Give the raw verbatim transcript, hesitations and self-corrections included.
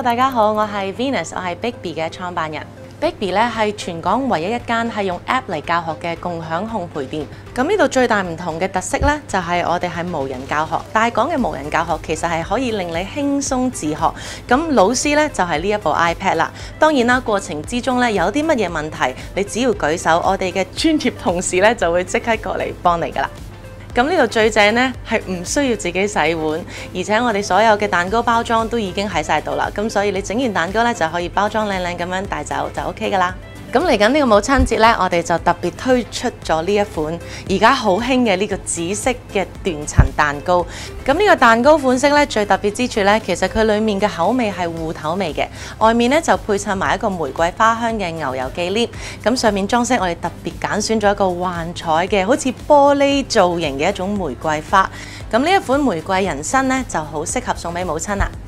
Hello， 大家好，我係 Venus， 我係 Bigby 嘅創辦人。Bigby 咧係全港唯一一間係用 App 嚟教學嘅共享烘焙店。咁呢度最大唔同嘅特色咧，就係我哋係無人教學。但係講嘅無人教學，其實係可以令你輕鬆自學。咁老師咧就係呢一部 iPad 啦。當然啦，過程之中咧有啲乜嘢問題，你只要舉手，我哋嘅專業同事咧就會即刻過嚟幫你㗎啦。咁呢度最正呢，係唔需要自己洗碗，而且我哋所有嘅蛋糕包裝都已經喺晒度啦，咁所以你整完蛋糕呢，就可以包裝靚靚咁樣帶走就 OK 㗎啦。咁嚟緊呢個母親節呢，我哋就特別推出咗呢一款而家好興嘅呢個紫色嘅斷層蛋糕。咁呢個蛋糕款式呢，最特別之處呢，其實佢裡面嘅口味係芋頭味嘅，外面呢就配襯埋一個玫瑰花香嘅牛油忌廉。咁上面裝飾我哋特別揀選咗一個幻彩嘅，好似玻璃造型嘅一種玫瑰花。咁呢一款玫瑰人參呢，就好適合送俾母親啦。